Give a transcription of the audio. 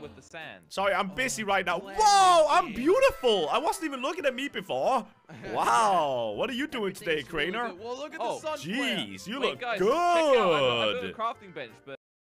with the sand. Sorry, I'm busy right now. Whoa, I'm beautiful. I wasn't even looking at me before. Wow, what are you doing today, Crainer? Well, look at the sun. Jeez, you look guys, good. Check out, I built a crafting bench, but